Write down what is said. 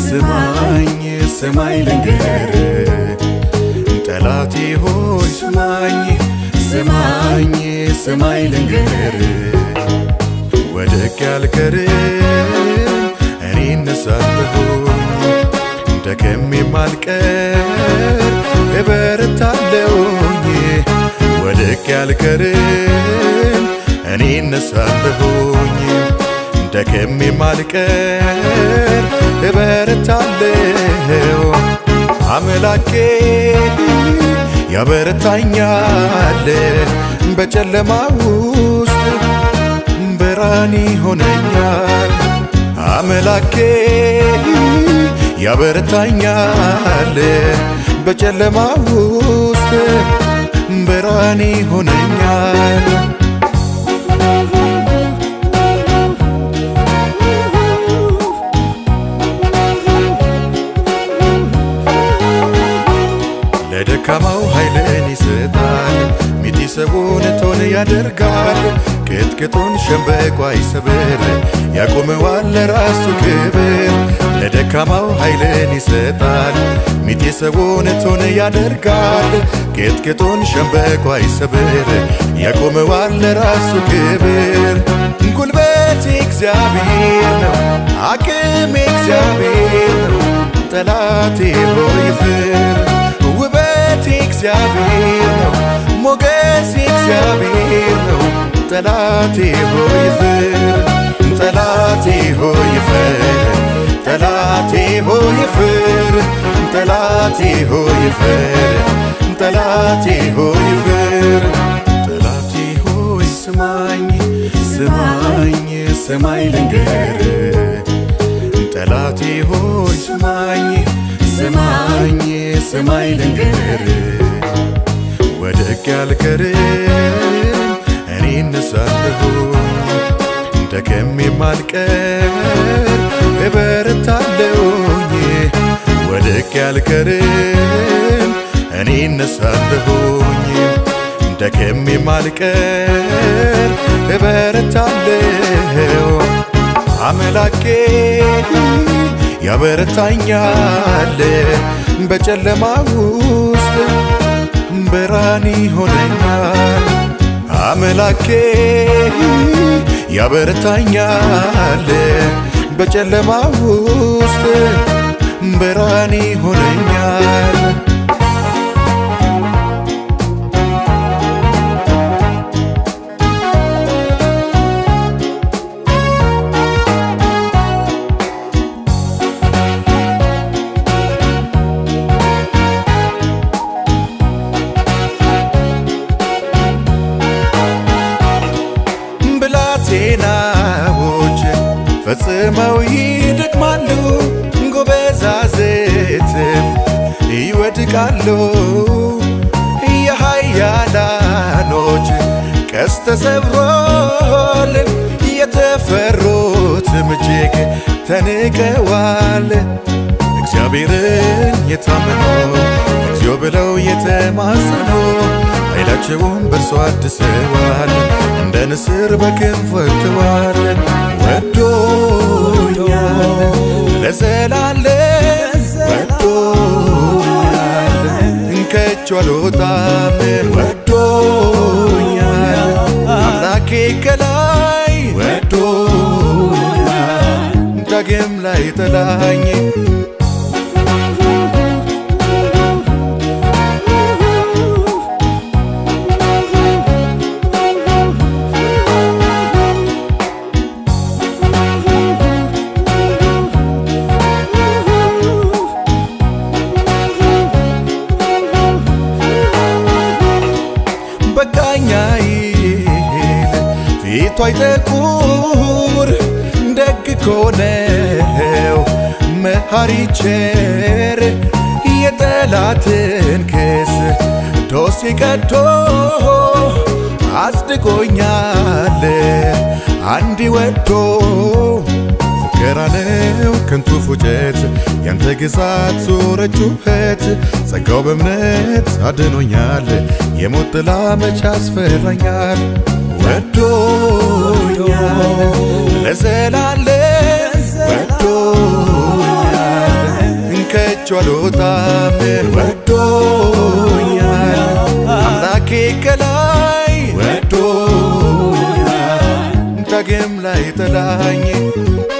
سماي لنجر طلعتي هوي سماي لنجر ودك الكريم أني نسالهوني دكمي مالكر برتالوني ودك الكريم أني نسالهوني دكمي مالكر برتالو عملاكي يا برتاኛል በጨለማ ውስጥ ብርሃን ሆነኛል አምላኬ ያበረታኛል በጨለማ ውስጥ ብርሃን ሆነኛል ለደካማው ኃይልን ይሰጣል ሚዲሰቡን ቶን ያደርጋል ክትክቱን ሸምበቆ አይሰብር ያቆመዋል ለራሱ ክብር ለደካማው ኃይልን ይሰጣል ሚዲሰቡን ቶን ያደርጋል ክትክቱን ሸምበቆ አይሰብር ያቆመዋል ለራሱ ክብር ጉልበቴ እግዚአብሔር ነው አቅሜ እግዚአብሔር ነው ጠላቴ ሆይ ፍር እግዚአብሔር ነው ሞገስ እግዚአብሔር ነው ጠላቴ ሆይ ፍር ጠላቴ ሆይ ፍር ጠላቴ ሆይ ፍር ጠላቴ ሆይ ፍር ጠላቴ ሆይ ፍር ጠላቴ ሆይ ስማኝ ልንገር ጠላቴ ሆይ سماي لنجر ودك الكريم أني نسالهوني دكمي مالكر برتالوني ودك الكريم أني نسالهوني دكمي مالكر برتالو عملاكي ያበረታኛል በጨለማ ውስጥ ብርሃን ሆነኛል አምላኬ ያበረታኛል በጨለማ ውስጥ ብርሃን ሆነኛል ቴናዎች ፈጽመው ይደክማሉ ጎበዛዝትም ይወድቃሉ የኃያላኖች ቀስት ተሰብሯል የተፈሩት እጅግ ተንቀዋል እግዚአብሔርን የታመኑ እግዚኦ ብለው የተማጸኑ ኃይላቸውን በእርሱ አድሰዋል እንደ ንስር በክንፍ ወጥተዋል ወዶኛል ለዘላለም ወዶኛል እንከቹ አልወጣም ወዶኛል አምላኬ ከላይ ወዶኛል ዳግም ላይ ጠላኝ ፊቱ አይጠቁር ደግ ኮነው መሐሪ ቸር የጠላትን ክስ ዶሴ ቀዶ አጽድቆኛል አንድ ወዶ ፉከራነው ከንቱ ፉጨት ያንተ ግዛት ዞረ ጩኸት ጸጋው በእምነት አድኖኛል የሞት ጥላ መች አስፈራኛል ወዶኛል ለዘላለም ወዶኛል ትቼዋለሁታም ወዶኛል አምላኬ ከላይ ወዶኛል ዳግም ላይ ጥላኝ